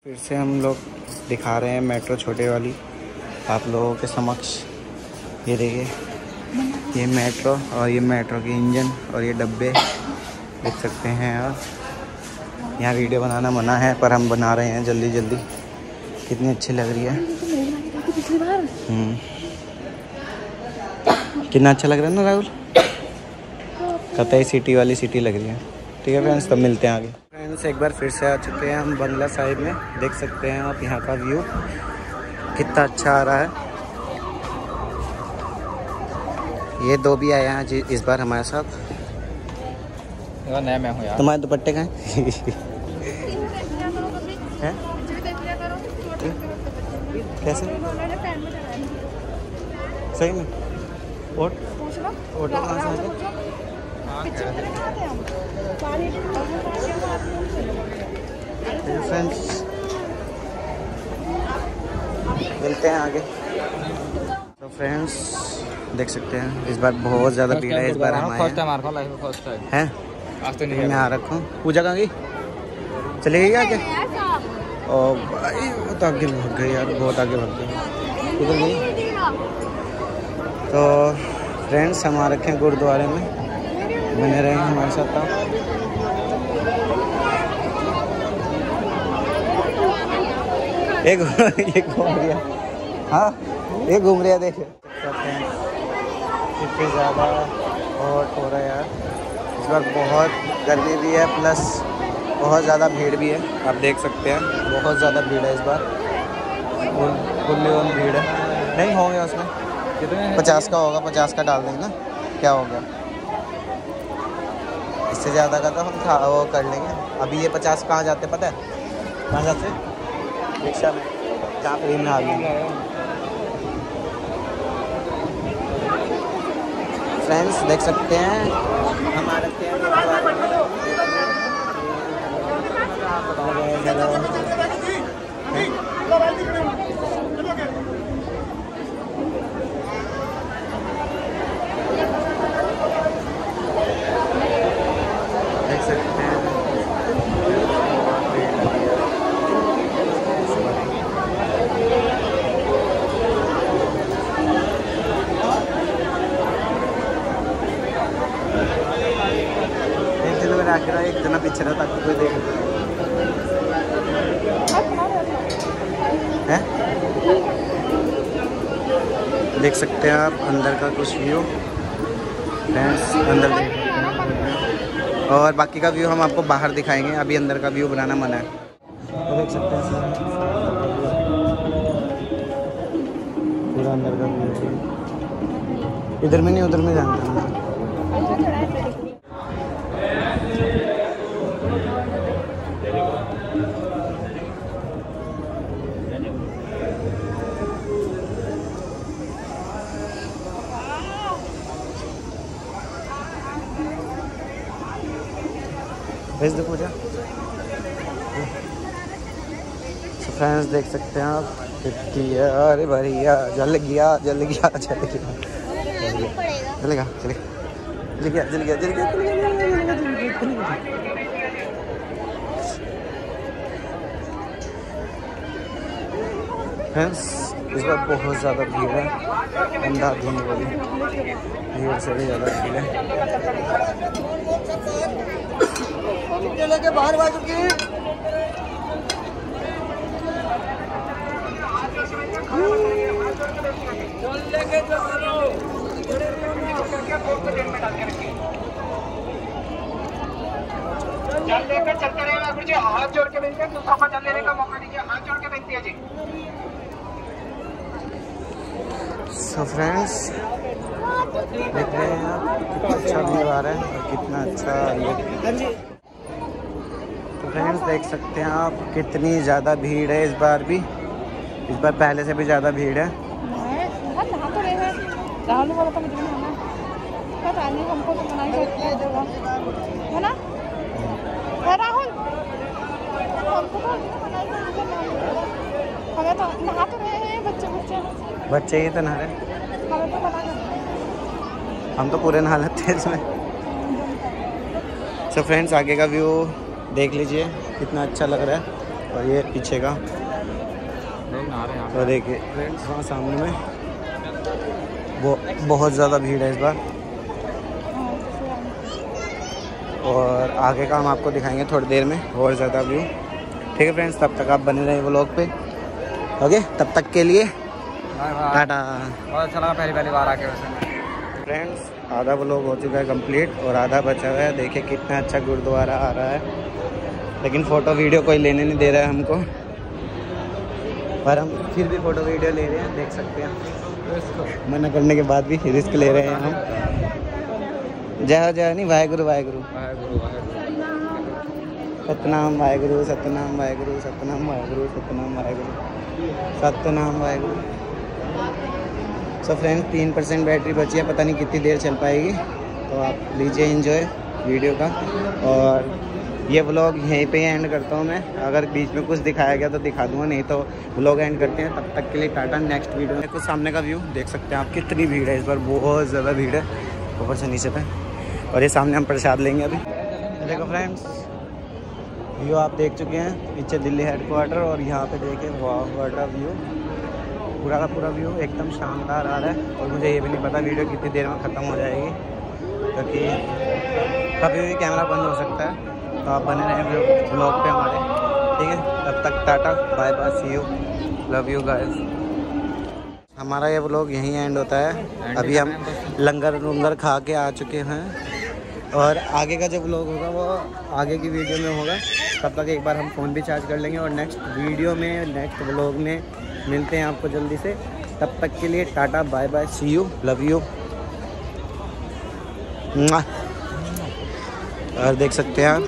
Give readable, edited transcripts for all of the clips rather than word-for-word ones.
फिर से हम लोग दिखा रहे हैं मेट्रो छोटे वाली आप लोगों के समक्ष। ये देखिए, ये मेट्रो और ये मेट्रो के इंजन और ये डब्बे देख सकते हैं आप। यहाँ वीडियो बनाना मना है पर हम बना रहे हैं जल्दी जल्दी। कितनी अच्छी लग रही है। कितना अच्छा लग रहा है ना राहुल? कतई सिटी वाली सिटी लग रही है। ठीक है फ्रेंड्स, तब मिलते हैं आगे। फ्रेंड्स एक बार फिर से आ चुके हैं हम बंगला साहिब में। देख सकते हैं आप यहाँ का व्यू कितना अच्छा आ रहा है। ये दो भी आए हैं जी इस बार हमारे साथ। नया मैं हूँ यार। तुम्हारे दुपट्टे कहाँ हैं? कैसे सही में? ऑटो कहाँ से फ्रेंड्स मिलते हैं आगे। तो फ्रेंड्स देख सकते हैं इस बार बहुत ज़्यादा भीड़ है। इस बार हम आए हैं। आज तो नहीं मैं आ रखा हूँ। पूजा कहाँ गई? चली गई आगे? और भाई बहुत आगे भाग गई यार, बहुत आगे भाग गई। उधर गई। तो फ्रेंड्स हम आ रखे हैं गुरुद्वारे में। बने रहे हैं हमारे साथ आप। एक घूम रहा। हाँ एक घूम रहा। देख सकते हैं कितनी ज़्यादा हॉट हो रहा है यार। इस बार बहुत गर्मी भी है प्लस बहुत ज़्यादा भीड़ भी है। आप देख सकते हैं बहुत ज़्यादा भीड़ है इस बार। फुल भीड़ है। नहीं होंगे उसमें कितने 50 का होगा। 50 का डाल देंगे ना, क्या हो गया। इससे ज़्यादा का तो हम वो कर लेंगे। अभी ये 50 कहाँ जाते पता है? कहाँ जाते? रिक्शा में। जहाँ फ्री में आ गए। फ्रेंड्स देख सकते हैं हमारे देख सकते हैं एक जना पीछे रहा ताकि कोई देख है। देख सकते हैं आप अंदर का कुछ व्यू। फ्रेंड्स अंदर देख सकते हैं और बाकी का व्यू हम आपको बाहर दिखाएंगे। अभी अंदर का व्यू बनाना मना है। तो देख सकते हैं पूरा अंदर का व्यू। इधर में नहीं उधर में जाना है। भेज दो पूजा। फ्रेंड्स देख सकते हैं आप कितनी है। अरे भैया जल गया जल गया जल गया चलेगा चलेगा जल गया जल गया जल गया। फ्रेंड्स इस बार बहुत ज़्यादा भीड़ है। अंधाधुंध वाली भीड़ से भी ज़्यादा भीड़ है। के बाहर आ चुकी जल लेकर चलते रहेगा गुरु जी। हाथ जोड़ के मिलते हैं। दूसरा जल लेने का मौका दीजिए। हाथ जोड़ के मिलती है जी। सो फ्रेंड्स देख रहे हैं आप कितना अच्छा व्यू आ रहा है और कितना अच्छा। तो फ्रेंड्स देख सकते हैं आप कितनी ज़्यादा भीड़ है इस बार भी। इस बार पहले से भी ज़्यादा भीड़ है। राहुल वाला तो मुझे नहाना पता नहीं। हमको तो मना ही है ना राहुल। हमको तो हमें तो नहा तो रहे हैं बच्चे ही तो नहा रहे। हम तो पूरे नहा लेते हैं इसमें। सो फ्रेंड्स आगे का व्यू देख लीजिए कितना अच्छा लग रहा है। और ये पीछे का लोग नहा रहे हैं तो देखिए फ्रेंड्स वहाँ सामने में वो बहुत ज़्यादा भीड़ है इस बार। और आगे का हम आपको दिखाएंगे थोड़ी देर में और ज़्यादा व्यू। ठीक है फ्रेंड्स, तब तक आप बने रहे व्लॉग पे। ओके, तब तक के लिए टाटा। बहुत अच्छा लगा पहली बार आके वैसे। फ्रेंड्स आधा व्लॉग हो चुका है कंप्लीट और आधा बचा हुआ है। देखिए कितना अच्छा गुरुद्वारा आ रहा है, लेकिन फ़ोटो वीडियो कोई लेने नहीं दे रहा है हमको, पर हम फिर भी फ़ोटो वीडियो ले रहे हैं। देख सकते हैं मना करने के बाद भी रिस्क ले रहे हैं हम। जय जय नहीं, Waheguru Waheguru Satnam Waheguru Satnam Waheguru Satnam Waheguru Satnam Waheguru Satnam Waheguru. So friends 3% battery बची है, पता नहीं कितनी देर चल पाएगी, तो आप लीजिए एंजॉय वीडियो का। और ये व्लॉग यहीं पे एंड करता हूँ मैं। अगर बीच में कुछ दिखाया गया तो दिखा दूँगा, नहीं तो व्लॉग एंड करते हैं। तब तक के लिए टाटा। नेक्स्ट वीडियो में कुछ सामने का व्यू देख सकते हैं आप, कितनी भीड़ है इस बार, बहुत ज़्यादा भीड़ है ऊपर से नीचे पे। और ये सामने हम प्रसाद लेंगे अभी। देखो फ्रेंड्स व्यू आप देख चुके हैं, पीछे दिल्ली हेडक्वार्टर और यहाँ पे देखें वाह व्हाट अ व्यू। पूरा का पूरा व्यू एकदम शानदार आ रहा है। और मुझे ये भी नहीं पता वीडियो कितनी देर में ख़त्म हो जाएगी, क्योंकि कभी भी कैमरा बंद हो सकता है। तो आप बने रहें ब्लॉग पे हमारे, ठीक है। तब तक tata bye bye, see you, love you guys. हमारा ये व्लॉग यहीं एंड होता है। अभी हम लंगर खा के आ चुके हैं और आगे का जो व्लॉग होगा वो आगे की वीडियो में होगा। तब तक एक बार हम फ़ोन भी चार्ज कर लेंगे और नेक्स्ट वीडियो में, नेक्स्ट व्लॉग में मिलते हैं आपको जल्दी से। तब तक के लिए tata bye bye, see you, love you. और देख सकते हैं आप,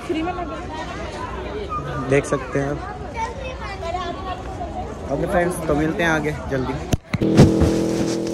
देख सकते हैं आप। ओके फ्रेंड्स, तो मिलते हैं आगे जल्दी।